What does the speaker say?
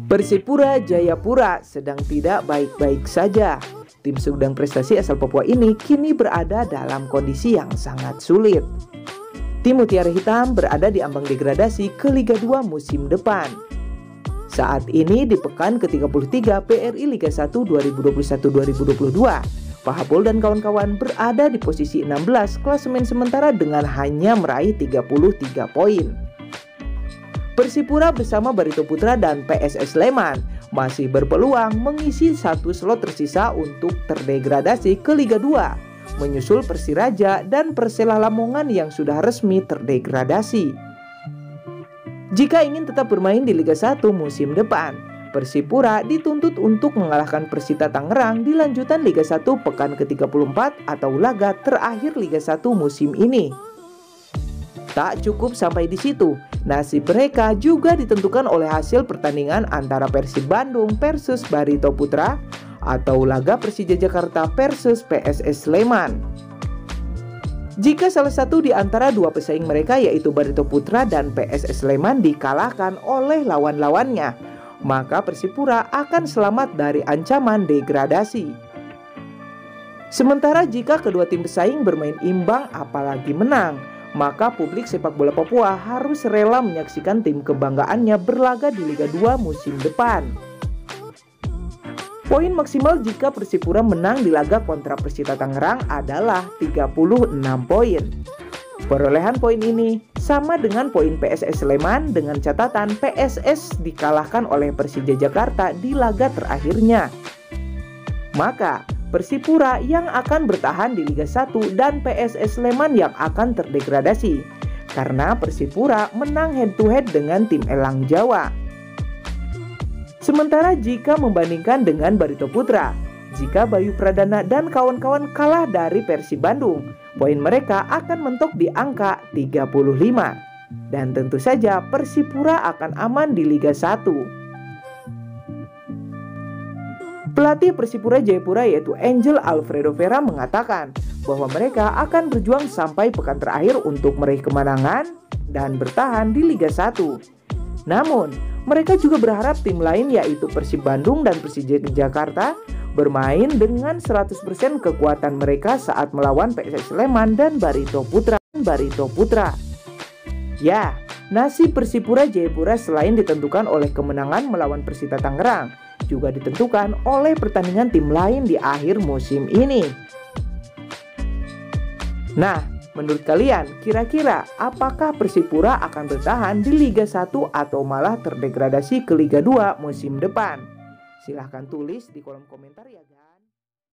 Persipura Jayapura sedang tidak baik-baik saja. Tim sedang prestasi asal Papua ini kini berada dalam kondisi yang sangat sulit. Tim Mutiara Hitam berada di ambang degradasi ke Liga 2 musim depan. Saat ini di pekan ke-33 PRI Liga 1 2021-2022, Pahabol dan kawan-kawan berada di posisi 16 klasemen sementara dengan hanya meraih 33 poin. Persipura bersama Barito Putra dan PSS Sleman masih berpeluang mengisi satu slot tersisa untuk terdegradasi ke Liga 2, menyusul Persiraja dan Persela Lamongan yang sudah resmi terdegradasi. Jika ingin tetap bermain di Liga 1 musim depan, Persipura dituntut untuk mengalahkan Persita Tangerang di lanjutan Liga 1 pekan ke-34 atau laga terakhir Liga 1 musim ini. Tak cukup sampai di situ, nasib mereka juga ditentukan oleh hasil pertandingan antara Persib Bandung versus Barito Putra atau laga Persija Jakarta versus PSS Sleman. Jika salah satu di antara dua pesaing mereka yaitu Barito Putra dan PSS Sleman dikalahkan oleh lawan-lawannya, maka Persipura akan selamat dari ancaman degradasi. Sementara jika kedua tim pesaing bermain imbang apalagi menang, maka publik sepak bola Papua harus rela menyaksikan tim kebanggaannya berlaga di Liga 2 musim depan. Poin maksimal jika Persipura menang di laga kontra Persita Tangerang adalah 36 poin. Perolehan poin ini sama dengan poin PSS Sleman dengan catatan PSS dikalahkan oleh Persija Jakarta di laga terakhirnya. Maka Persipura yang akan bertahan di Liga 1 dan PSS Sleman yang akan terdegradasi karena Persipura menang head to head dengan tim Elang Jawa. Sementara jika membandingkan dengan Barito Putra, jika Bayu Pradana dan kawan-kawan kalah dari Persib Bandung, poin mereka akan mentok di angka 35. Dan tentu saja Persipura akan aman di Liga 1. Pelatih Persipura Jayapura yaitu Angel Alfredo Vera mengatakan bahwa mereka akan berjuang sampai pekan terakhir untuk meraih kemenangan dan bertahan di Liga 1. Namun, mereka juga berharap tim lain yaitu Persib Bandung dan Persija Jakarta bermain dengan 100% kekuatan mereka saat melawan PSS Sleman dan Barito Putra. Ya, nasib Persipura Jayapura selain ditentukan oleh kemenangan melawan Persita Tangerang, juga ditentukan oleh pertandingan tim lain di akhir musim ini. Nah, menurut kalian kira-kira apakah Persipura akan bertahan di Liga 1 atau malah terdegradasi ke Liga 2 musim depan? Silahkan tulis di kolom komentar ya guys.